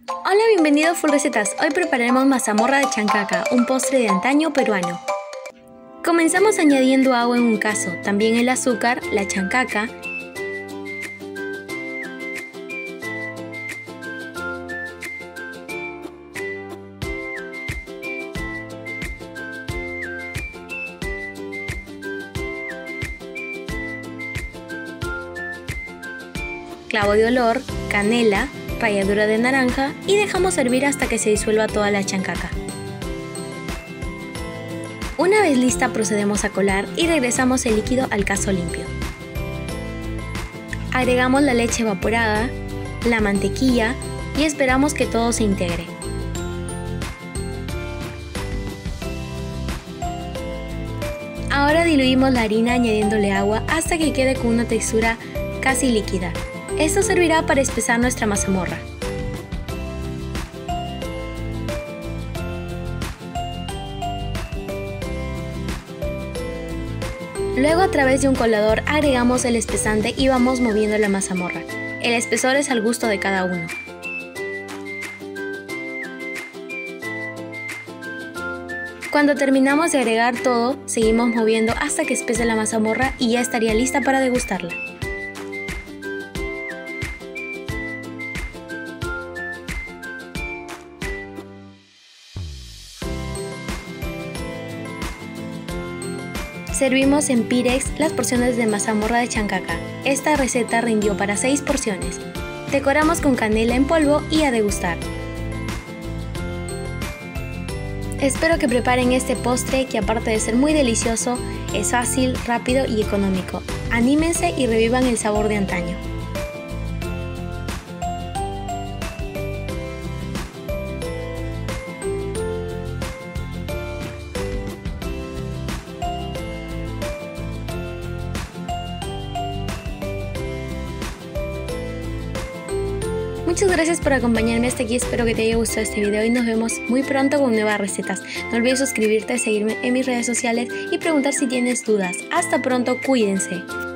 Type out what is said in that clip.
Hola, bienvenido a Full Recetas. Hoy prepararemos mazamorra de chancaca, un postre de antaño peruano. Comenzamos añadiendo agua en un cazo, también el azúcar, la chancaca, clavo de olor, canela, ralladura de naranja y dejamos hervir hasta que se disuelva toda la chancaca. Una vez lista procedemos a colar y regresamos el líquido al cazo limpio. Agregamos la leche evaporada, la mantequilla y esperamos que todo se integre. Ahora diluimos la harina añadiéndole agua hasta que quede con una textura casi líquida. Esto servirá para espesar nuestra mazamorra. Luego, a través de un colador agregamos el espesante y vamos moviendo la mazamorra. El espesor es al gusto de cada uno. Cuando terminamos de agregar todo, seguimos moviendo hasta que espese la mazamorra y ya estaría lista para degustarla. Servimos en pirex las porciones de mazamorra de chancaca. Esta receta rindió para 6 porciones. Decoramos con canela en polvo y a degustar. Espero que preparen este postre que, aparte de ser muy delicioso, es fácil, rápido y económico. Anímense y revivan el sabor de antaño. Muchas gracias por acompañarme hasta aquí, espero que te haya gustado este video y nos vemos muy pronto con nuevas recetas. No olvides suscribirte, seguirme en mis redes sociales y preguntar si tienes dudas. Hasta pronto, cuídense.